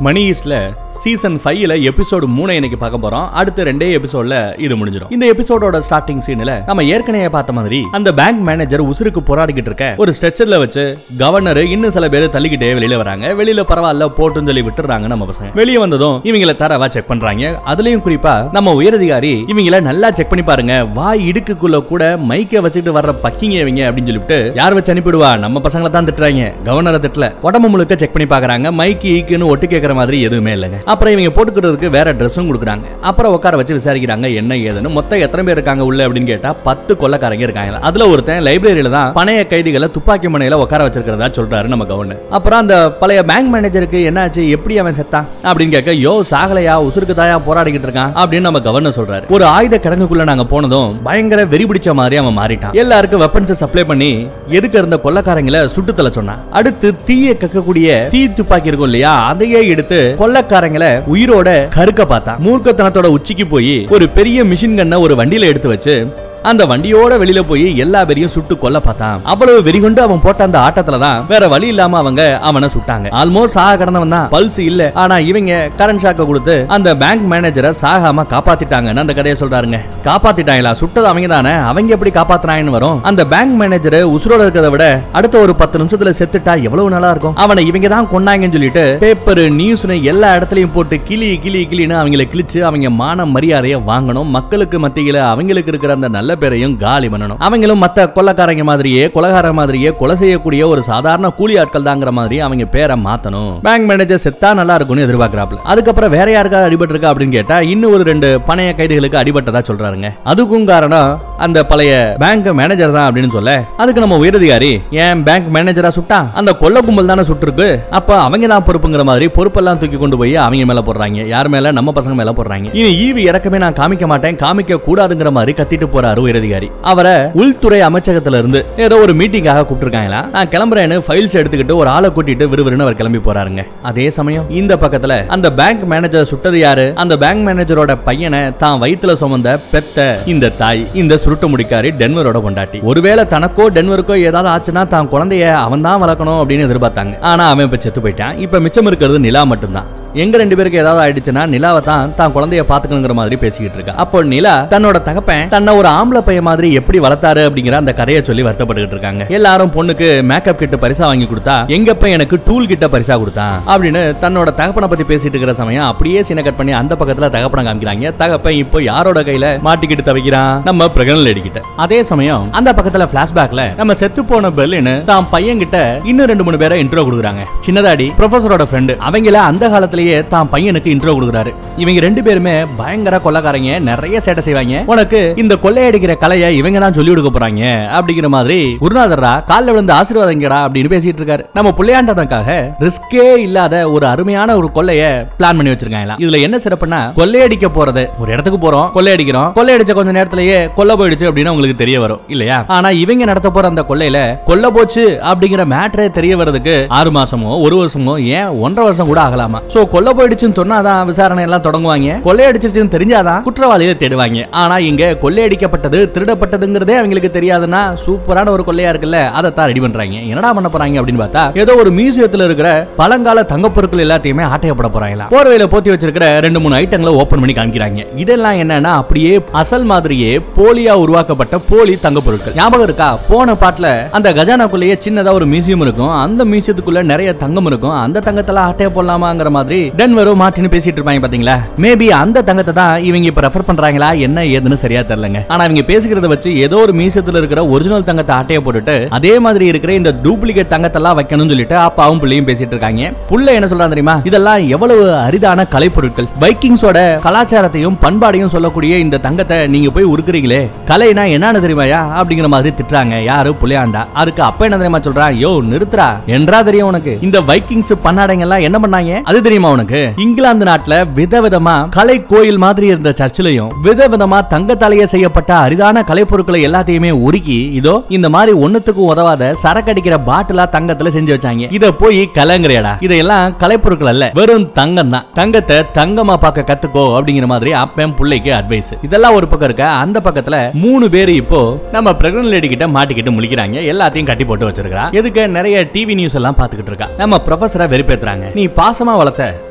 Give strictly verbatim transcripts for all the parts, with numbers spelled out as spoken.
மணி ஈஸ்ட்ல season ஃபைவ்ல episode மூணு இன்னைக்கு பார்க்க போறோம். அடுத்த ரெண்டே எபிசோட்ல இது முடிஞ்சிடும். இந்த எபிசோடோட ஸ்டார்டிங் சீன்ல நம்ம ஏற்கனவே பார்த்த மாதிரி அந்த பேங்க் மேனேஜர் உசுருக்கு போராடிக்கிட்டு இருக்க ஒரு ஸ்ட்ரெச்சர்ல வச்சு கவர்னர் இன்னும் சில பேர் தள்ளிக்கிட்டே வெளியில வராங்க. வெளியில பரவாயில்ல போட்டுன்னு சொல்லி விட்டுறாங்க. நம்ம பசங்க வெளியே வந்ததும் இவங்களை தரவா செக் பண்றாங்க. அதுலயும் குறிப்பா நம்ம உயரதிகாரி இவங்கள நல்லா செக் பண்ணி பாருங்க, வாய் இடுக்குள்ள கூட மைக்க வச்சுட்டு வர்ற பக்கிங்க இவங்க அப்படின்னு சொல்லிட்டு யார் வச்சு அனுப்பிடுவா, நம்ம பசங்களை தான் திட்டுறாங்க, கவர்னரை திட்டல. உடம்பு முழுக்க செக் பண்ணி பாக்குறாங்க. மைக்கு ஈக்குன்னு ஒட்டு கேட்கற மாதிரி எதுவுமே இல்லைங்க. அப்புறம் இவங்க போட்டுக்கிறதுக்கு வேற ட்ரெஸ்ஸும் கொடுக்குறாங்க. அப்புறம் உட்கார வச்சு விசாரிக்கிறாங்க என்ன ஏதுன்னு. மொத்தம் எத்தனை பேர் இருக்காங்க உள்ள அப்படின்னு கேட்டா பத்து கொள்ளக்காரங்க இருக்காங்க. அதுல ஒருத்தன் லைப்ரரியில தான் பணைய கைதிகளை துப்பாக்கி முனையில உட்கார வச்சிருக்கிறதா சொல்றாரு நம்ம கவர்னர். அப்புறம் அந்த பழைய பேங்க் மேனேஜருக்கு என்னாச்சு, எப்படி அவன் செத்தான் அப்படின்னு கேட்க, யோ சாகலையா, உசுருக்கு தாயா போராடிக்கிட்டு இருக்கான் அப்படின்னு நம்ம கவர்னர் சொல்றாரு. ஒரு ஆயுத கிடங்குக்குள்ள நாங்க போனதும் பயங்கர வெறி பிடிச்ச மாதிரி அவன் மாறிட்டான். எல்லாருக்கும் வெப்பன்ஸ் சப்ளை பண்ணி எதுக்கு இருந்த கொள்ளக்காரங்களை சுட்டு தள்ள சொன்னான். அடுத்து தீய கக்கக்கூடிய தீ துப்பாக்கி இருக்கும் இல்லையா, அதையே எடுத்து கொள்ளக்காரங்களை உயிரோட கருக்க பார்த்தா. மூர்க்கத்தனத்தோட உச்சிக்கு போய் ஒரு பெரிய மிஷின் கன்னை ஒரு வண்டியில எடுத்து வச்சு அந்த வண்டியோட வெளியில போய் எல்லா பேரையும் சுட்டு கொல்ல பார்த்தான். அவ்வளவு வெறி கொண்டு அவன் போட்ட அந்த ஆட்டத்துல தான் வேற வழி இல்லாம அவங்க அவனை சுட்டாங்க. ஆல்மோஸ்ட் சாக கடந்தவன் தான், பல்ஸ் இல்ல. ஆனா இவங்க கரண்ட் ஷாக்க கொடுத்து அந்த பேங்க் மேனேஜரை சாகாம காப்பாத்திட்டாங்கன்னு அந்த கதையை சொல்றாருங்க. காப்பாத்திட்டாங்களா, சுட்டது அவங்க தானே, அவங்க எப்படி காப்பாத்தினாங்கன்னு வரும். அந்த பேங்க் மேனேஜர் உசுரோட இருக்கிறத விட அடுத்த ஒரு பத்து நிமிஷத்துல செத்துட்டா எவ்வளவு நல்லா இருக்கும். அவனை இவங்க தான் கொண்டாங்கன்னு சொல்லிட்டு பேப்பர் நியூஸ்னு எல்லா இடத்துலயும் போட்டு கிளி கிளி கிளின்னு அவங்களை கிழிச்சு அவங்க மான மரியாதையை வாங்கணும். மக்களுக்கு மத்தியில அவங்களுக்கு இருக்கிற அந்த நல்ல பேரையும் காலி பண்ணணும். அவங்களும் மத்த கொள்ளக்காரங்க மாதிரியே கொலகார மாதிரியே கொலை செய்யக்கூடிய ஒரு சாதாரண கூலி ஆட்கள் தாங்கிற மாதிரி அவங்க பேரை மாத்தணும். பேங்க் மேனேஜர் செத்தா நல்லா இருக்கும்னு எதிர்பார்க்கறாப்ல. அதுக்கப்புறம் வேற யாருக்காவது அடிபட்டு இருக்கா அப்படின்னு கேட்டா இன்னும் ஒரு ரெண்டு பணைய கைதிகளுக்கு அடிபட்டதா சொல்றாருங்க. அதுக்கும் காரணம் அந்த பழைய பேங்க் மேனேஜர் தான் அப்படின்னு சொல்ல, அதுக்கு நம்ம உயரதிகாரி ஏன் பேங்க் மேனேஜரா சுட்டா, அந்த கொள்ள கும்பல் தானே சுட்டுருக்கு, அப்ப அவங்க தான் பொறுப்புங்கிற மாதிரி பொறுப்பெல்லாம் தூக்கி கொண்டு போய் அவங்க மேல போடுறாங்க. யார் மேல, நம்ம பசங்க மேல போடுறாங்க. இனி ஈவி இறக்கமே நான் காமிக்க மாட்டேன், காமிக்க கூடாதுங்கிற மாதிரி கத்திட்டு போறாரு உயரதிகாரி. அவரை உள்துறை அமைச்சகத்துல இருந்து ஏதோ ஒரு மீட்டிங்காக கூப்பிட்டுருக்காங்களா. நான் கிளம்புறேன்னு ஃபைல்ஸ் எடுத்துக்கிட்டு ஒரு ஆளை கூட்டிட்டு விறுவிறுன்னு அவர் கிளம்பி போறாருங்க. அதே சமயம் இந்த பக்கத்துல அந்த பேங்க் மேனேஜர் சுட்டது யாரு, அந்த பேங்க் மேனேஜரோட பையனை தான் வயித்துல சுமந்த பெத்த இந்த தாய், இந்த சுருட்டு முடிக்காரி டென்வரோட கொண்டாட்டி. ஒருவேளை தனக்கோ டென்வருக்கோ ஏதாவது ஆச்சுன்னா தான் குழந்தைய அவன் தான் வளர்க்கணும் அப்படின்னு எதிர்பார்த்தாங்க. ஆனா அவன் இப்ப செத்து போயிட்டான். இப்ப மிச்சம் இருக்கிறது நிலா மட்டும்தான். எங்க ரெண்டு பேருக்கு ஏதாவது ஆயிடுச்சுன்னா நிலாவை தான் தான் குழந்தைய பாத்துக்கணுங்கிற மாதிரி பேசிக்கிட்டு இருக்கா. அப்போ நிலா தன்னோட தகப்பன் தன்னை ஒரு ஆம்பளை பையன் மாதிரி எப்படி வளர்த்தாரு அப்படிங்கிற அந்த கதையை சொல்லி வருத்தப்பட்டு இருக்காங்க. எல்லாரும் பொண்ணுக்கு மேக்கப் கிட்ட பரிசா வாங்கி கொடுத்தா எங்கப்ப எனக்கு டூல் கிட்ட பரிசா கொடுத்தான் அப்படின்னு தன்னோட தகப்பனை பத்தி பேசிட்டு இருக்கிற சமயம் அப்படியே சீனை கட் பண்ணி அந்த பக்கத்துல தகப்பனை காமிக்கிறாங்க. தகப்பன் இப்போ யாரோட கையில மாட்டிக்கிட்டு தவிக்கிறான், நம்ம பிரெக்னன்ட் லேடி கிட்ட. அதே சமயம் அந்த பக்கத்துல பிளாஷ்பேக்ல நம்ம செத்து போன பெல்லின்னு தான் பையன் கிட்ட இன்னும் ரெண்டு மூணு பேரை இன்ட்ரோ கொடுக்குறாங்க. சின்னதாடி ப்ரொஃபஸரோட ஃப்ரெண்டு, அவங்கள அந்த காலத்துல தான் பையனுக்கு இன்ட்ரோ கொடுக்குறாரு. இவங்க ரெண்டு பேருமே பயங்கர கொள்ளக்காரங்க, நிறைய சேட்டை செய்வாங்க. உனக்கு இந்த கொள்ளையடிக்கிற கலையை இவங்க தான் சொல்லி கொடுக்க போறாங்க அப்படிங்கிற மாதிரி குருநாதரா கால்ல விழுந்து ஆசீர்வாதங்கடா அப்படின்னு பேசிட்டு இருக்காரு. நம்ம புள்ளையாண்டனுக்காக ரிஸ்கே இல்லாத ஒரு அருமையான ஒரு கொள்ளைய பிளான் பண்ணி வச்சிருக்காங்க. இதுல என்ன சிறப்புனா, கொள்ளையடிக்க போறது, ஒரு இடத்துக்கு போறோம், கொள்ளையடிக்கிறோம், கொள்ளையடிச்ச கொஞ்ச நேரத்திலேயே கொல்ல போயிடுச்சு அப்படின்னு உங்களுக்கு தெரிய வரும் இல்லையா. ஆனா இவங்க நடத்த போற அந்த கொள்ளையில கொல்ல போச்சு அப்படிங்கிற மேட்டரே தெரிய வரதுக்கு ஆறு மாசமோ ஒரு வருஷமோ ஏன் ஒன்றரை வருஷம் கூட ஆகலாமா. சோ கொல்ல போயிடுச்சுன்னு சொன்னாதான் விசாரணை எல்லாம் தொடங்குவாங்க. கொள்ளையடிச்சிருச்சுன்னு தெரிஞ்சாதான் குற்றவாளியை தேடுவாங்க. ஆனா இங்க கொள்ளையடிக்கப்பட்டது திருடப்பட்டதுங்கிறதே அவங்களுக்கு தெரியாதுன்னா சூப்பரான ஒரு கொள்ளையா இருக்குல்ல, அதை தான் ரெடி பண்றாங்க. என்னடா பண்ண போறாங்க அப்படின்னு பார்த்தா ஏதோ ஒரு மியூசியத்துல இருக்கிற பழங்கால தங்க பொருட்கள் எல்லாத்தையுமே ஆட்டையப்பட போறாங்களா. போர்வையில போத்தி வச்சிருக்கிற ரெண்டு மூணு ஐட்டங்களை ஓபன் பண்ணி காமிக்கிறாங்க. இதெல்லாம் என்னன்னா அப்படியே அசல் மாதிரியே போலியா உருவாக்கப்பட்ட போலி தங்க பொருட்கள். ஞாபகம் இருக்கா, போன பாட்டுல அந்த கஜானாக்குள்ளேயே சின்னதா ஒரு மியூசியம் இருக்கும், அந்த மியூசியத்துக்குள்ள நிறைய தங்கம் இருக்கும், அந்த தங்கத்தெல்லாம் ஆட்டைய போடலாமாங்கிற மாதிரி டென்வரும் மார்ட்டின் பேசிட்டு இருப்பாங்க பாத்தீங்களா. மேபி அந்த தங்கத்தை தான் இவங்க இப்ப ரெஃபர் பண்றாங்களா என்ன ஏதுன்னு சரியா தெரியலங்க. ஆனா இவங்க பேசிக்கிறத வச்சு ஏதோ ஒரு மியூசியத்துல இருக்கிற ஒரிஜினல் தங்கத்தை ஆட்டைய போட்டுட்டு அதே மாதிரி இருக்கிற இந்த டூப்ளிகேட் தங்கத்தெல்லாம் வைக்கணும்னு சொல்லிட்டு அப்பாவும் பிள்ளையும் பேசிட்டு இருக்காங்க. புள்ள என்ன சொல்றாங்க தெரியுமா, இதெல்லாம் எவ்வளவு அரிதான கலைப்பொருட்கள், வைக்கிங்ஸோட கலாச்சாரத்தையும் பண்பாடையும் சொல்லக்கூடிய இந்த தங்கத்தை நீங்க போய் உருக்குறீங்களே, கலைனா என்னன்னு தெரியுமாயா அப்படிங்கிற மாதிரி திட்டுறாங்க. யாரு, புள்ளையாண்டா. அதுக்கு அப்ப என்ன தெரியுமா சொல்றான், யோ நிறுத்துறா, என்றா தெரியும் உனக்கு இந்த வைக்கிங்ஸ் பன்னாடைங்க எல்லாம் என்ன பண்ணாங்க அது தெரியுமா உனக்கு. இங்கிலாந்து நாட்டுல விதவிதமா கலை கோயில் மாதிரி இருந்த சர்ச்சிலையும் விதவிதமா தங்கத்தாலேயே செய்யப்பட்ட அரிதான கலைப்பொருட்களை எல்லாத்தையுமே உருக்கி இதோ இந்த மாதிரி ஒண்ணுத்துக்கு உதவாத சரக்கடிக்கிற பாட்டிலா தங்கத்துல செஞ்சு வச்சாங்க. இத போய் கலங்கறியடா, இதெல்லாம் கலைப்பொருட்கள் அல்ல, வெறும் தங்கம் தான். தங்கத்தை தங்கமா பார்க்க கத்துக்கோ அப்படிங்கிற மாதிரி அப்பன் பிள்ளைக்கு அட்வைஸ். இதெல்லாம் ஒரு பக்கம் இருக்க, அந்த பக்கத்துல மூணு பேரு இப்போ நம்ம பிரெக்னன்ட் லேடி கிட்ட மாட்டிக்கிட்டு முழிக்கிறாங்க. எல்லாத்தையும் கட்டி போட்டு வச்சிருக்கா. எதுக்கு, நிறைய டிவி நியூஸ் எல்லாம் பாத்துக்கிட்டு இருக்கா. நம்ம ப்ரொஃபஸரை வெறுப்பேத்துறாங்க. நீ பாசமா வளர்த்த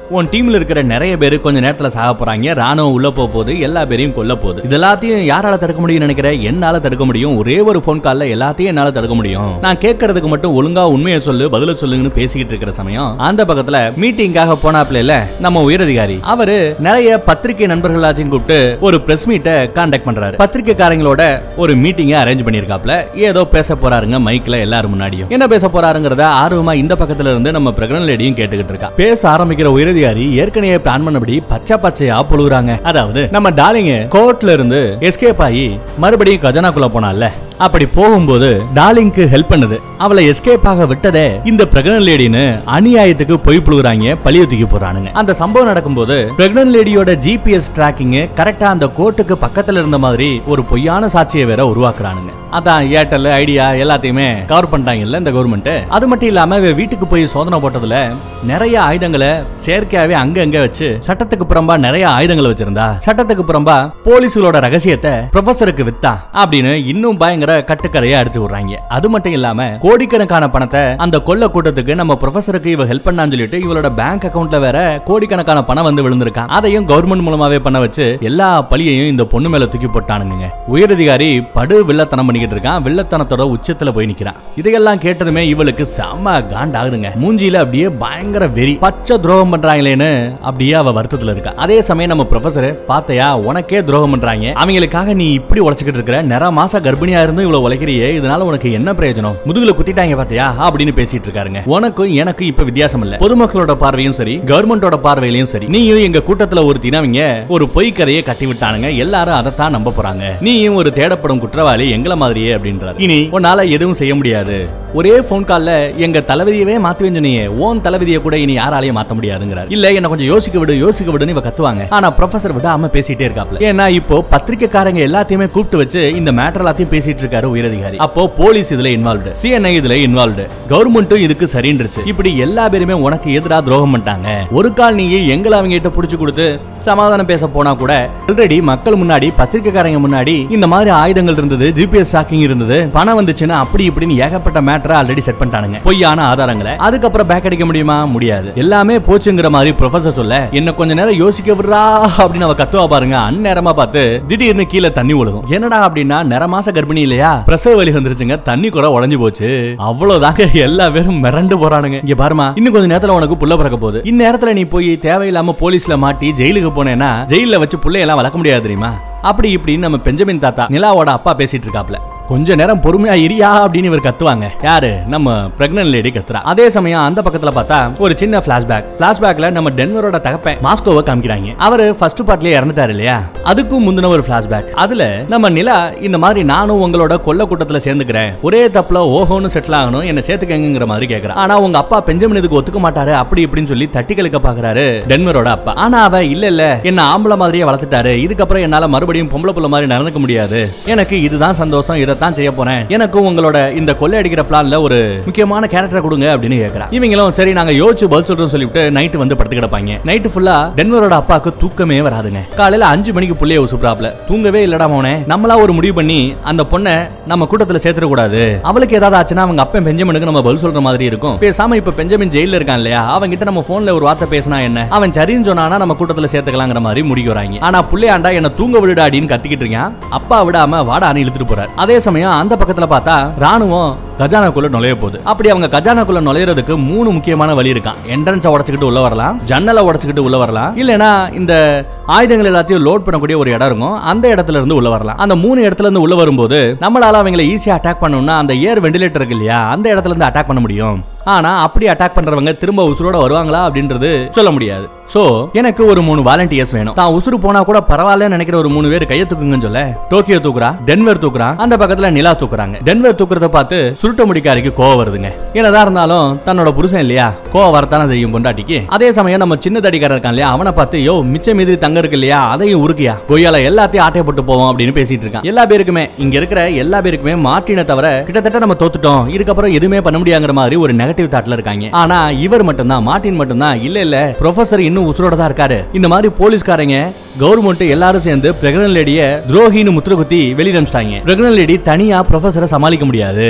உன் டீம்ல இருக்கிற நிறைய பேரு கொஞ்ச நேரத்துல சாக போறாங்க, ராணுவம் உள்ள போக போகுது, எல்லா பேரையும் கொல்ல போகுது. இது எல்லாத்தையும் யாரால தடுக்க முடியும் நினைக்கிறேன்? என்னால தடுக்க முடியும். ஒரே ஒரு போன் கால்ல எல்லாத்தையும் என்னால தடுக்க முடியும். நான் கேட்கறதுக்கு மட்டும் ஒழுங்கா உண்மையை சொல்லு, பதில சொல்லுங்கன்னு பேசிக்கிட்டு இருக்கிற சமயம் அந்த பக்கத்துல மீட்டிங்காக போனாப்ல நம்ம உயரதிகாரி அவரு நிறைய பத்திரிகை நண்பர்கள் எல்லாத்தையும் கூப்பிட்டு ஒரு பிரஸ் மீட்டை கான்டாக்ட் பண்றாரு. பத்திரிகைக்காரங்களோட ஒரு மீட்டிங்கை அரேஞ்ச் பண்ணிருக்காப்ல. ஏதோ பேச போறாருங்க மைக்ல எல்லாரும் முன்னாடியும். என்ன பேச போறாருங்கிறத ஆர்வமா இந்த பக்கத்துல இருந்து நம்ம பிரெக்னன்ட் லேடியும் கேட்டுக்கிட்டு இருக்கா. பேச ஆரம்பிக்கிற உயரதிகாரி ஏற்கனவே பிளான் பண்ணபடி பச்சை பச்சையா புழுகுறாங்க. அதாவது நம்ம டார்லிங் கோர்ட்ல இருந்து எஸ்கேப் ஆகி மறுபடியும் கஜானாக்குள்ள போனால, அப்படி போகும்போது டார்லிங்க்கு ஹெல்ப் பண்ணது, அவளை எஸ்கேப் ஆக விட்டதே இந்த பிரெக்னன்ட் லேடின்னு அநியாயத்துக்கு பொய் புழுகுறாங்க, பழிய தூக்கி போறானுங்க. அந்த சம்பவம் நடக்கும்போது பிரெக்னன்ட் லேடியோட ஜிபிஎஸ் டிராக்கிங் கரெக்டா அந்த கோர்ட்டுக்கு பக்கத்துல இருந்த மாதிரி ஒரு பொய்யான சாட்சியை வேற உருவாக்குறானுங்க. அதான் ஏர்டெல் ஐடியா எல்லாத்தையுமே கவர் பண்ணிட்டாங்கல்ல இந்த கவர்மெண்ட். அது மட்டும் இல்லாம வீட்டுக்கு போய் சோதனை போட்டதுல நிறைய ஆயுதங்களை செயற்கையாவே அங்க அங்க வச்சு சட்டத்துக்கு புறம்பா நிறைய ஆயுதங்களை வச்சிருந்தா, சட்டத்துக்கு புறம்பா போலீஸுகளோட ரகசியத்தை ப்ரொஃபசருக்கு வித்தா அப்படின்னு இன்னும் பயங்கர கட்டுக்கதையா எடுத்து விடுறாங்க. அது மட்டும் இல்லாம கோடிக்கணக்கான பணத்தை அந்த கொள்ள கூட்டத்துக்கு நம்ம ப்ரொஃபசருக்கு இவ ஹெல்ப் பண்ணான்னு சொல்லிட்டு இவளோட பேங்க் அக்கவுண்ட்ல வேற கோடிக்கணக்கான பணம் வந்து விழுந்திருக்கான். அதையும் கவர்மெண்ட் மூலமாவே பண்ண வச்சு எல்லா பழியையும் இந்த பொண்ணு மேல தூக்கி போட்டானுங்க. உயரதிகாரி படு வில்லத்தனம் பண்ணிக்கிட்டு இருக்கான், வில்லத்தனத்தோட உச்சத்துல போய் நிக்கிறான். இதையெல்லாம் கேட்டதுமே இவளுக்கு செம்ம காண்டாகுதுங்க. மூஞ்சில அப்படியே பயங்கர வெறி, பச்சை துரோகம் பண்றாங்களேன்னு அப்படியே அவ வருத்தத்துல இருக்கா. அதே சமயம் நம்ம ப்ரொஃபசர் பாத்தையா உனக்கே துரோகம் பண்றாங்க, அவங்களுக்காக நீ இப்படி உழைச்சிக்கிட்டு இருக்கிற, நிற மாச கர்ப்பிணியா இருந்து இவ்வளவு உழைக்கிறியே, இதனால உனக்கு என்ன பிரயோஜனம், முதுகுல குத்திட்டாங்க பாத்தியா அப்படின்னு பேசிட்டு இருக்காருங்க. உனக்கும் எனக்கு இப்ப வித்தியாசம் இல்ல, பொதுமக்களோட பார்வையும் சரி கவர்மெண்டோட பார்வையிலையும் சரி, நீயும் எங்க கூட்டத்துல ஒரு தினவங்க ஒரு பொய் கதையை கட்டி விட்டானுங்க, எல்லாரும் அதைத்தான் நம்ப போறாங்க, நீயும் ஒரு தேடப்படும் குற்றவாளி எங்களை மாதிரியே அப்படின்றாரு. இனி உன்னால எதுவும் செய்ய முடியாது, ஒரே போன் கால்ல எங்க தளபதியவே மாத்துவேன் சொன்னீங்க, ஓன் தளபதியை கூட இனி யாராலையும் மாத்த முடியாதுங்கிறார். இல்ல என்ன கொஞ்சம் யோசிக்க விடு யோசிக்க விடுன்னு இவ கத்துவாங்க. ஆனா ப்ரொஃபசர் விடாம பேசிட்டே இருக்காப்ல. ஏன்னா இப்போ பத்திரிக்கைக்காரங்க எல்லாத்தையுமே கூப்பிட்டு வச்சு இந்த மேட்டர் எல்லாத்தையும் பேசிட்டு இருக்காரு உயரதிகாரி. அப்போ போலீஸ் இதுல இன்வால்வ்டு, சிஎன்ஐ இதுல இன்வால்வ்டு, கவர்மெண்ட்டும் இதுக்கு சரின்றுச்சு. இப்படி எல்லா பேருமே உனக்கு எதிரா துரோகம் பண்ணிட்டாங்க. ஒரு கால் நீ எங்களை அவங்க கிட்ட புடிச்சு கொடுத்து சமாதானம் பேச போனா கூட ஆல்ரெடி மக்கள் முன்னாடி பத்திரிக்கைக்காரங்க முன்னாடி இந்த மாதிரி ஆயுதங்கள் இருந்தது, ஜிபிஎஸ் ட்ராக்கிங் இருந்தது, பணம் வந்துச்சுன்னா அப்படி இப்படின்னு ஏகப்பட்ட மேட்டரை ஆல்ரெடி செட் பண்ணிட்டானுங்க, பொய்யான ஆதாரங்களை. அதுக்கப்புறம் பேக் அடிக்க முடியுமா? முடியாது. எல்லாமே போச்சுங்கிற மாதிரி ப்ரொஃபசர் சொல்ல என்ன கொஞ்ச நேரம் யோசிக்க விடுறா அப்படின்னு அவ கத்துவா பாருங்க. அந்நேரமா பார்த்து திடீர்னு கீழே தண்ணி ஒழுகும். என்னடா அப்படின்னா நிற மாச கர்ப்பிணி இல்லையா, பிரசவ வலி வந்துருச்சுங்க, தண்ணி கூட உடஞ்சு போச்சு. அவ்வளவுதாங்க, எல்லா பேரும் மிரண்டு போறானுங்க. இங்க பாருமா, இன்னும் கொஞ்ச நேரத்துல உனக்கு புள்ள பிறக்க போகுது, இந்நேரத்துல நீ போய் தேவையில்லாம போலீஸ்ல மாட்டி ஜெயிலுக்கு போனேன்னா ஜெயில வச்சு புள்ளையெல்லாம் வளர்க்க முடியாது தெரியுமா, அப்படி இப்படின்னு நம்ம பெஞ்சமின் தாத்தா நிலாவோட அப்பா பேசிட்டு இருக்காப்ல. கொஞ்ச நேரம் பொறுமையா இரியா அப்படின்னு இவர் கத்துவாங்க. யாரு? நம்ம பிரெக்னன்ட் லேடி கத்துறா. அதே சமயம் அந்த பக்கத்துல பார்த்தா ஒரு சின்ன பிளாஷ்பேக். பிளாஷ்பேக்ல நம்ம டென்வரோட தகப்பன் மாஸ்கோவை காமிக்கிறாங்க. அவரு ஃபர்ஸ்ட் பார்ட்லயே இறந்துட்டாரு இல்லையா, அதுக்கும் முந்தின ஒரு பிளாஷ்பேக். அதுல நம்ம நிலா இந்த மாதிரி நானும் உங்களோட கொல்ல கூட்டத்துல சேர்ந்துக்கிறேன், ஒரே தப்புல ஓஹோன்னு செட்டில் ஆகணும், என்ன சேர்த்துக்கங்கிற மாதிரி கேக்குறா. ஆனா உங்க அப்பா பெஞ்சமின் இதுக்கு ஒத்துக்க மாட்டாரு அப்படி இப்படின்னு சொல்லி தட்டி கழுக்க பாக்குறாரு டென்வரோட அப்பா. ஆனா அவ இல்ல இல்ல என்ன ஆம்பளை மாதிரியே வளர்த்துட்டாரு, இதுக்கப்புறம் என்னால மறுபடியும் பொம்பளை புள்ள மாதிரி நடந்துக்க முடியாது, எனக்கு இதுதான் சந்தோஷம், தான் செய்ய போறேன், எனக்கு உங்களோட இந்த கொள்ளை அடிக்கிற பிளான்ல ஒரு முக்கியமான கேரக்டர் கொடுங்க அப்படின்னு கேக்குறா. இவங்களும் சரி நாங்க யோசிச்சு பதில் சொல்றோம் சொல்லிட்டு நைட் வந்து படுத்து கிடப்பாங்க. நைட் ஃபுல்லா டென்வரோட அப்பாக்கு தூக்கமே வராதுங்க. காலையில அஞ்சு மணிக்கு புள்ளைய உசுப்றாப்ல. தூங்கவே இல்லடா மோனே, நம்மளா ஒரு முடிவு பண்ணி அந்த பொண்ணை நம்ம கூட்டத்துல சேர்த்துட கூடாது, அவளுக்கு ஏதாவது ஆச்சுன்னா அவங்க அப்பன் பெஞ்சமினுக்கு நம்ம பதில் சொல்ற மாதிரி இருக்கும், பேசாம இப்ப பெஞ்சமின் ஜெயில இருக்கான் இல்லையா, அவங்க கிட்ட நம்ம போன்ல ஒரு வார்த்தை பேசினா என்ன, அவன் சரின்னு சொன்னானா நம்ம கூட்டத்துல சேர்த்துக்கலாங்கிற மாதிரி முடிக்கிறாங்க. ஆனா புள்ளையாண்டா என்ன தூங்க விடுடா அப்படின்னு கத்திக்கிட்டு இருக்கான். அப்பா விடாம வாடான்னு இழுத்துட்டு போறாரு. அதே சமயம் அந்த பக்கத்துல பார்த்தா ராணுவம் கஜானாக்குள்ள நுழைய போகுது. அப்படி அவங்க கஜானாக்குள்ள நுழையறதுக்கு மூணு முக்கியமான வழி இருக்கான். என்ட்ரன்ஸ் உடைச்சுக்கிட்டு உள்ள வரலாம், ஜன்னலை உடைச்சுக்கிட்டு உள்ள வரலாம், இல்லனா இந்த ஆயுதங்கள் எல்லாத்தையும் லோட் பண்ணக்கூடிய ஒரு இடம் இருக்கும், அந்த இடத்துல இருந்து உள்ள வரலாம். அந்த மூணு இடத்துல இருந்து உள்ள வரும்போது நம்மளால அவங்களை ஈஸியா அட்டாக் பண்ணணும்னா அந்த ஏர் வெண்டிலேட்டர் இருக்கு இல்லையா, அந்த இடத்துல இருந்து அட்டாக் பண்ண முடியும். ஆனா அப்படி அட்டாக் பண்றவங்க திரும்ப உசுரோட வருவாங்களா அப்படின்றது சொல்ல முடியாது. சோ எனக்கு ஒரு மூணு வாலண்டியர்ஸ் வேணும். தான் உசுறு போனா கூட பரவாயில்லன்னு நினைக்கிற ஒரு மூணு பேர் கையை தூக்குங்கன்னு சொல்ல டோக்கியோ தூக்குறா, டென்வர் தூக்குறா, அந்த பக்கத்துல நிலா தூக்குறாங்க. டென்வர் தூக்குறத பார்த்து சுருட்ட முடிக்காரிக்கு கோவம் வருதுங்க. என்னதான் இருந்தாலும் தன்னோட புருஷன் இல்லையா, கோவம் வரத்தானே செய்யும் பொண்டாட்டிக்கு. அதே சமயம் நம்ம சின்ன தடிக்காரர் இருக்கான் இல்லையா, அவனை பார்த்து யோ மிச்ச மீதி தங்க இருக்கு இல்லையா, அதையும் உருக்கியா, கொய்யால எல்லாத்தையும் ஆட்டைய போட்டு போவோம் அப்படின்னு பேசிட்டு இருக்கான். எல்லா பேருக்குமே இங்க இருக்கிற எல்லா பேருக்குமே மார்ட்டினை தவிர கிட்டத்தட்ட நம்ம தோத்துட்டோம், இதுக்கப்புறம் எதுவுமே பண்ண முடியாங்கிற மாதிரி ஒரு நெகட்டிவ் தாட்ல இருக்காங்க. ஆனா இவர் மட்டும்தான், மார்ட்டின் மட்டும்தான் இல்ல இல்ல ப்ரொஃபசர் இன்னும் உசுரோட தான் இருக்காரு. இந்த மாதிரி போலீஸ்காரங்க கவர்மெண்ட் எல்லாரும் சேர்ந்து பிரெக்னன்ட் லேடிய துரோகின்னு முத்திர குத்தி வெளிய அனுப்பிச்சிட்டாங்க. பிரெக்னன்ட் லேடி தனியா ப்ரொஃபசரை சமாளிக்க முடியாது. ப்ரொஃபசர்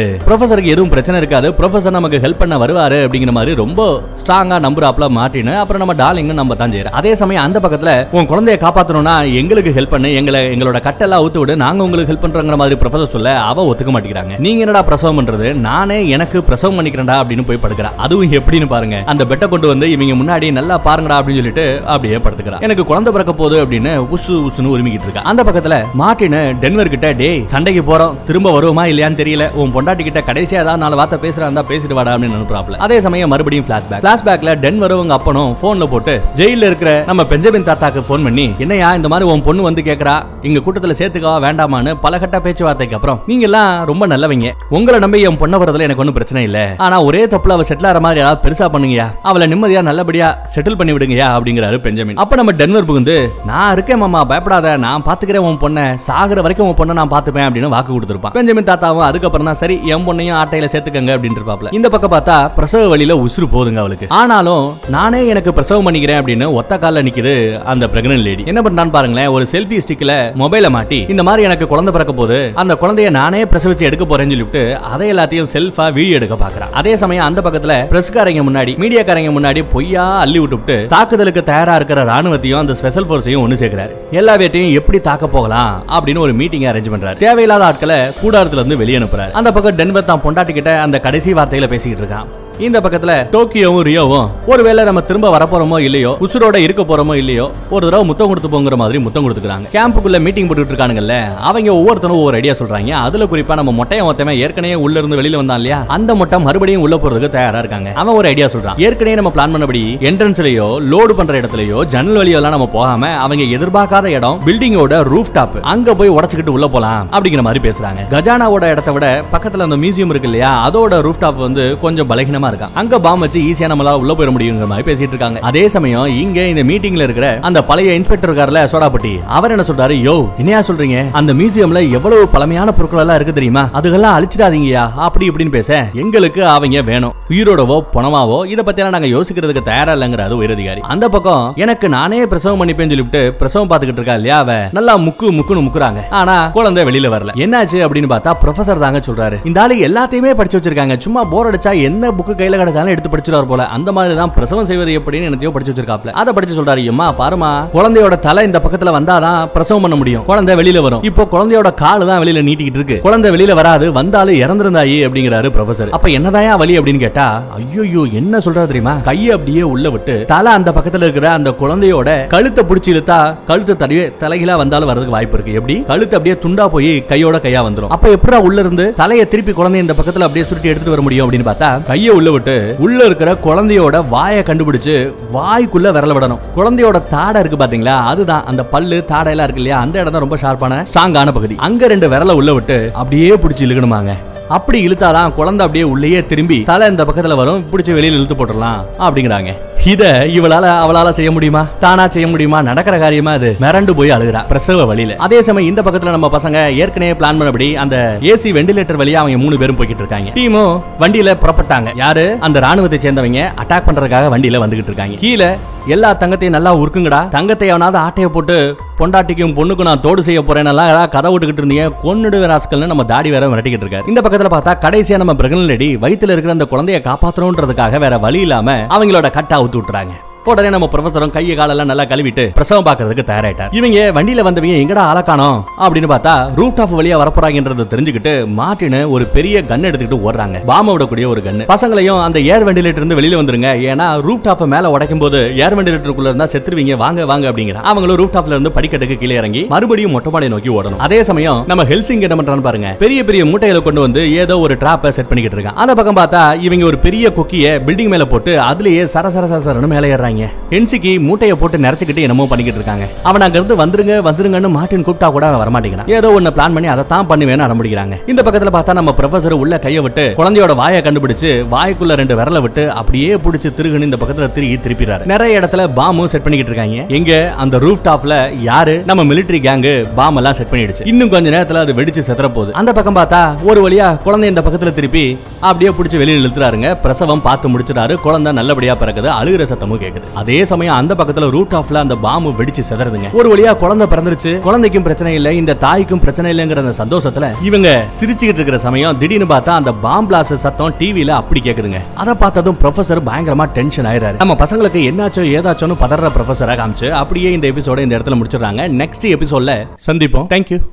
ப்ரொஃபசருக்கு எதுவும் பிரச்சனை இருக்காது, ப்ரொஃபசர் நமக்கு ஹெல்ப் பண்ண வருவாரு அப்படிங்கிற மாதிரி ரொம்ப ஸ்ட்ராங்கா நம்புறாப்ல மார்ட்டின். அப்புறம் நம்ம டார்லிங் நம்ம தான் செய்யறோம். அதே சமயம் அந்த பக்கத்துல உன் குழந்தையை காப்பாத்தணும்னா எங்களுக்கு ஹெல்ப் பண்ணு, எங்களை எங்களோட கட்டெல்லாம் அவுத்து விடு, நாங்க உங்களுக்கு ஹெல்ப் பண்றங்கிற மாதிரி ப்ரொஃபசர் சொல்ல அவ ஒத்துக்க மாட்டேங்கிறாங்க. நீங்க என்னடா பிரசவம் பண்றது, நானே எனக்கு பிரசவம் பண்ணிக்கிறேன்டா அப்படின்னு போய் படுக்கிறா. அதுவும் எப்படின்னு பாருங்க, அந்த பெட்டை கொண்டு வந்து இவங்க முன்னாடி நல்லா பாருங்கடா அப்படின்னு சொல்லிட்டு அப்படியே படுத்துக்கிறா. எனக்கு குழந்தை பிறக்க போகுது அப்படின்னு உசு உசுன்னு உரிமிக்கிட்டு இருக்கா. அந்த பக்கத்துல மார்ட்டின் டென்வர் கிட்ட டேய் சண்டைக்கு போறோம், திரும்ப வருவோமா இல்லையான்னு தெரியல, உன் பொண்டாட்டி கிட்ட கடைசியா ஏதாவது நாலு வார்த்தை பேசுறா இருந்தா பேசிட்டு வாடா அப்படின்னு அனுப்புறாப்ல. அதே சமயம் மறுபடியும் பிளாஷ்பேக். பிளாஷ்பேக்ல டென்வர் உங்க அப்பனும் போன்ல போட்டு ஜெயில இருக்கிற நம்ம பெஞ்சமின் தாத்தாக்கு போன் பண்ணி என்னையா இந்த மாதிரி உன் பொண்ணு வந்து கேக்குறா, இங்க கூட்டத்துல சேர்த்துக்கவா வேண்டாமான்னு பல கட்ட பேச்சுவார்த்தைக்கு அப்புறம் நீங்க எல்லாம் ரொம்ப நல்லவங்க, உங்களை நம்பி என் பொண்ண வரதுல எனக்கு ஒன்னும் பிரச்சனை இல்ல, ஆனா ஒரே தப்புல அவ செட்டில் ஆற மாதிரி ஏதாவது பெருசா பண்ணுங்கயா, அவளை நிம்மதியா நல்லபடியா செட்டில் பண்ணி விடுங்கயா அப்படிங்கிறாரு பெஞ்சமின். அப்ப நம்ம டென்வர் புகுந்து நான் இருக்கேன் மாமா பயப்படாத, நான் பாத்துக்கிறேன் உன் பொண்ணை, சாகுற வரைக்கும் உன் பொண்ணை நான் பாத்துப்பேன் அப்படின்னு வாக்கு கொடுத்திருப்பான். பெஞ்சமின் தாத்தாவும் அதுக்கப்புறம் தான் சரி என் பொண்ணையும் ஆட்டையில சேர்த்துக்கங்க அப்படின்னு இருப்பாப்ல. இந்த பக்கம் பார்த்தா பிரசவ வழியில உசுறு போதுங்க அவளுக்கு. ஆனாலும் நானே எனக்கு பிரசவம் பண்ணிக்கிறேன் அப்படின்னு ஒத்த கால்ல நிக்குது அந்த பிரெக்னன்ட் லேடி. என்ன பண்றான்னு பாருங்களேன், ஒரு செல்ஃபி ஸ்டிக்ல மொபைல மாட்டி இந்த மாதிரி எனக்கு குழந்தை பிறக்க போது, அந்த குழந்தைய நானே பிரசவிச்சு எடுக்க போறேன்னு சொல்லிட்டு அதை எல்லாத்தையும் செல்ஃபா வீடியோ எடுக்க பாக்குறான். அதே சமயம் அந்த பக்கத்துல பிரஸ்காரங்க முன்னாடி மீடியாக்காரங்க முன்னாடி பொய்யா அள்ளி விட்டுவிட்டு தாக்குதலுக்கு தயாரா இருக்கிற ராணுவத்தையும் அந்த ஸ்பெஷல் போர்ஸையும் ஒன்னு சேர்க்கிறாரு. எல்லா வேட்டையும் எப்படி தாக்க போகலாம் அப்படின்னு ஒரு மீட்டிங் அரேஞ்ச் பண்றாரு. தேவையில்லாத ஆட்களை கூடாரத்துல இருந்து வெளியே அனுப்புறாரு. அந்த பக்கம் டென்வர் தான் பொண்டாட்டி கிட்ட அந்த கடைசி வார்த்தையில பேசிக்கிட்டு இருக்கான். இந்த பக்கத்துல டோக்கியோவும் ரியோவும் ஒருவேளை நம்ம திரும்ப வரப்போறோமோ இல்லையோ, உசுரோட இருக்க போறோமோ இல்லையோ, ஒரு தடவை முத்தம் கொடுத்து போங்கிற மாதிரி முத்தம் கொடுத்துக்கிறாங்க. கேம்புக்குள்ள மீட்டிங் போட்டுட்டு இருக்கானுங்கல்ல, அவங்க ஒவ்வொருத்தரும் ஒவ்வொரு ஐடியா சொல்றாங்க. அதுல குறிப்பா நம்ம மொட்டையை மொத்தமே ஏற்கனவே உள்ள இருந்து வெளியில வந்தான் இல்லையா, அந்த மொட்டை மறுபடியும் உள்ள போறதுக்கு தயாரா இருக்காங்க. அவன் ஒரு ஐடியா சொல்றான். ஏற்கனவே நம்ம பிளான் பண்ணபடி என்ட்ரன்ஸ்லயோ லோடு பண்ற இடத்துலயோ ஜன்னல் வழியோ எல்லாம் நம்ம போகாம அவங்க எதிர்பார்க்காத இடம் பில்டிங்கோட ரூஃப் டாப், அங்க போய் உடைச்சுக்கிட்டு உள்ள போலாம் அப்படிங்கிற மாதிரி பேசுறாங்க. கஜானாவோட இடத்தை விட பக்கத்துல அந்த மியூசியம் இருக்கு இல்லையா, அதோட ரூஃப் டாப் வந்து கொஞ்சம் பலகீனமா இருக்கான். அங்க பாம் வச்சு ஈஸியா நம்மளால உள்ள போயிட முடியுங்கிற மாதிரி பேசிட்டு இருக்காங்க. அதே சமயம் இங்க இந்த மீட்டிங்ல இருக்கிற அந்த பழைய இன்ஸ்பெக்டர் இருக்கார்ல சோடாபட்டி, அவர் என்ன சொல்றாரு, யோ என்னையா சொல்றீங்க, அந்த மியூசியம்ல எவ்வளவு பழமையான பொருட்கள் எல்லாம் இருக்கு தெரியுமா, அதுக்கெல்லாம் அழிச்சிடாதீங்கயா அப்படி இப்படின்னு பேச எங்களுக்கு அவங்க வேணும், உயிரோடவோ பணமாவோ இத பத்தி எல்லாம் நாங்க யோசிக்கிறதுக்கு தயாரா இல்லங்கிறாரு உயரதிகாரி. அந்த பக்கம் எனக்கு நானே பிரசவம் பண்ணிப்பேன்னு சொல்லிட்டு பிரசவம் பாத்துக்கிட்டு இருக்கா இல்லையா, அவ நல்லா முக்கு முக்குன்னு முக்குறாங்க. ஆனா குழந்தை வெளியில வரல. என்னாச்சு அப்படின்னு பார்த்தா ப்ரொஃபசர் தாங்க சொல்றாரு, இந்த ஆளு எல்லாத்தையுமே படிச்சு வச்சிருக்காங்க, சும்மா போர் அடிச்சா என்ன புக்கு கையில கிடைச்சாலும் எடுத்து படிச்சுறாரு போல, அந்த மாதிரி தான் பிரசவம் செய்வது எப்படின்னு என்னத்தையோ படிச்சு வச்சிருக்காப்ல. அதை படிச்சு சொல்றாரு, அம்மா பாருமா, குழந்தையோட தலை இந்த பக்கத்துல வந்தாதான் பிரசவம் பண்ண முடியும், குழந்தை வெளியில வரும், இப்போ குழந்தையோட காலு தான் வெளியில நீட்டிக்கிட்டு இருக்கு, குழந்தை வெளியில வராது, வந்தாலும் இறந்திருந்தாயி அப்படிங்கிறாரு ப்ரொஃபசர். அப்ப என்னதான் வலி அப்படின்னு கேட்டா, ஐயோ என்ன சொல்றாரு தெரியுமா, கையை அப்படியே உள்ள விட்டு தலை அந்த பக்கத்துல இருக்கிற அந்த குழந்தையோட கழுத்தை பிடிச்சி இழுத்தா கழுத்து தடியே தலைகீழா வந்தாலும் வரதுக்கு வாய்ப்பு இருக்கு. எப்படி கழுத்து அப்படியே துண்டா போய் கையோட கையா வந்துரும். அப்ப எப்படா உள்ள இருந்து தலையை திருப்பி குழந்தை இந்த பக்கத்துல அப்படியே சுருட்டி எடுத்துட்டு வர முடியும் அப்படின்னு பார்த்தா, கையை உள்ள விட்டு உள்ள இருக்கிற குழந்தையோட வாயை கண்டுபிடிச்சு வாய்க்குள்ள விரல விடணும். குழந்தையோட தாடை இருக்கு பாத்தீங்களா, அதுதான் அந்த பல்லு தாடை எல்லாம் இருக்கு இல்லையா, அந்த இடம் தான் ரொம்ப ஷார்ப்பான ஸ்ட்ராங்கான பகுதி. அங்க ரெண்டு விரல உள்ள விட்டு அப்படியே பிடிச்சி இழுக்கணுமாங்க. அப்படி இழுத்தாதான் குழந்தை அப்படியே உள்ளேயே திரும்பி தலை இந்த பக்கத்துல வரும், பிடிச்சி வெளியில இழுத்து போட்டுடலாம் அப்படிங்கிறாங்க. இத இவளால அவளால செய்ய முடியுமா, தானா செய்ய முடியுமா, நடக்கிற காரியமா அது, மிரண்டு போய் அழுகிறா பிரசவ வழியில. அதே சமயம் இந்த பக்கத்துல நம்ம பசங்க ஏற்கனவே பிளான் பண்ணபடி அந்த ஏசி வெண்டிலேட்டர் வழியா அவங்க மூணு பேரும் போய்கிட்டு இருக்காங்க. டீமும் வண்டியில புறப்பட்டாங்க. யாரு, அந்த ராணுவத்தை சேர்ந்தவங்க அட்டாக் பண்றதுக்காக வண்டியில வந்துகிட்டு இருக்காங்க. கீழே எல்லா தங்கத்தையும் நல்லா உருக்குங்கடா, தங்கத்தை எவனாவது ஆட்டைய போட்டு பொண்டாட்டிக்கும் பொண்ணுக்கும் நான் தோடு செய்ய போறேன் கதை விட்டுக்கிட்டு இருந்தீங்க, கொன்னுடு ராஸ்கல்னு நம்ம தாடி வேற மிரட்டிக்கிட்டு இருக்காரு. இந்த பக்கத்துல பார்த்தா கடைசியா நம்ம பிரெக்னன்ட் லேடி வயித்துல இருக்கிற அந்த குழந்தையை காப்பாற்றணும்ன்றதுக்காக வேற வழி இல்லாம அவங்களோட கட்டை அவுத்து விட்டுறாங்க. உடனே நம்ம ப்ரொஃபசரும் கையை காலெல்லாம் நல்லா கழுவிட்டு பிரசவம் பார்க்கிறதுக்கு தயாராயிட்டார். இவங்க வண்டியில வந்தவங்க எங்கடா ஆளக்கானோம் அப்படின்னு பார்த்தா ரூஃப் டாப் வழியா வரப்போறாங்கன்றதை தெரிஞ்சுக்கிட்டு மார்ட்டின் ஒரு பெரிய கன் எடுத்துக்கிட்டு ஓடுறாங்க. பாம விடக்கூடிய ஒரு கன். பசங்களையும் அந்த ஏர் வெண்டிலேட்டர் இருந்து வெளியில வந்துருங்க, ஏன்னா ரூஃப் டாப் மேல உடைக்கும் போது ஏர் வெண்டிலேட்டருக்குள்ள இருந்தா செத்துருவீங்க, வாங்க வாங்க அப்படிங்கிற. அவங்களும் ரூஃப் டாப்ல இருந்து படிக்கட்டுக்கு கீழே இறங்கி மறுபடியும் மொட்டை மாடியை நோக்கி ஓடணும். அதே சமயம் நம்ம ஹெல்சிங் என்ன பண்றான்னு பாருங்க, பெரிய பெரிய மூட்டைகளை கொண்டு வந்து ஏதோ ஒரு டிராப்பை செட் பண்ணிக்கிட்டு இருக்காங்க. அந்த பக்கம் பார்த்தா இவங்க ஒரு பெரிய கொக்கியை பில்டிங் மேல போட்டு அதுலயே சர சர சரன்னு மேலே ஏறாங்க. ஹென்சிக்கு மூட்டையை போட்டு நிறைச்சிக்கிட்டு என்னமோ பண்ணிக்கிட்டு இருக்காங்க. அவன் அங்க இருந்து வந்துருங்க வந்துருங்கன்னு மார்ட்டின் கூப்பிட்டா கூட அவன் வரமாட்டேங்கிறான். ஏதோ ஒன்னு பிளான் பண்ணி அதை தான் பண்ணுவேன்னு அடம்பிடிக்கிறாங்க. இந்த பக்கத்துல பார்த்தா நம்ம ப்ரொஃபசர் உள்ள கையை விட்டு குழந்தையோட வாயை கண்டுபிடிச்சு வாய்க்குள்ள ரெண்டு விரல விட்டு அப்படியே பிடிச்சு திருகுன்னு இந்த பக்கத்துல திருப்பி திருப்பிறாரு. நிறைய இடத்துல பாம்பும் செட் பண்ணிக்கிட்டு இருக்காங்க. எங்க அந்த ரூஃப் டாப்ல யாரு நம்ம மிலிட்டரி கேங்கு பாம் எல்லாம் செட் பண்ணிடுச்சு. இன்னும் கொஞ்ச நேரத்துல அது வெடிச்சு செத்துற போகுது. அந்த பக்கம் பார்த்தா ஒரு வழியா குழந்தை இந்த பக்கத்துல திருப்பி அப்படியே பிடிச்சு வெளியில இழுத்துறாருங்க. பிரசவம் பார்த்து முடிச்சிட்டாரு. குழந்தை நல்லபடியா பிறகுது. அழுகிற சத்தமும் கேக்குது. முடியாது. அதே சமயம் அந்த பக்கத்துல ரூட் ஆஃப்ல அந்த பாம்பு வெடிச்சு செதறதுங்க. ஒரு வழியா குழந்தை பிறந்துருச்சு, குழந்தைக்கும் பிரச்சனை இல்ல, இந்த தாய்க்கும் பிரச்சனை இல்லங்கிற அந்த சந்தோஷத்துல இவங்க சிரிச்சுக்கிட்டு இருக்கிற சமயம் திடீர்னு பார்த்தா அந்த பாம்பு பிளாஸ்ட் சத்தம் டிவில அப்படி கேக்குதுங்க. அத பார்த்ததும் ப்ரொஃபசர் பயங்கரமா டென்ஷன் ஆயிராரு. நம்ம பசங்களுக்கு என்னாச்சோ ஏதாச்சோன்னு பதற ப்ரொஃபசரா காமிச்சு அப்படியே இந்த எபிசோட இந்த இடத்துல முடிச்சிடறாங்க. நெக்ஸ்ட் எபிசோட்ல சந்திப்போம். தேங்க்யூ.